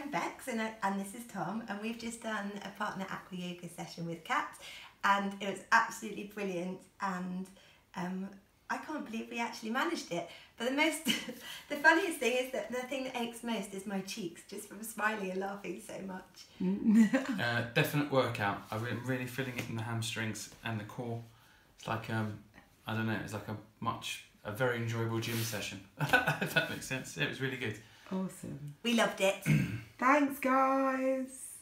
I'm Bex and this is Tom, and we've just done a partner aqua yoga session with Kat, and it was absolutely brilliant, and I can't believe we actually managed it. But the funniest thing is that the thing that aches most is my cheeks, just from smiling and laughing so much. Definite workout. I'm really feeling it in the hamstrings and the core. It's like, I don't know, it's like a very enjoyable gym session. If that makes sense. It was really good. Awesome. We loved it. Thanks, guys.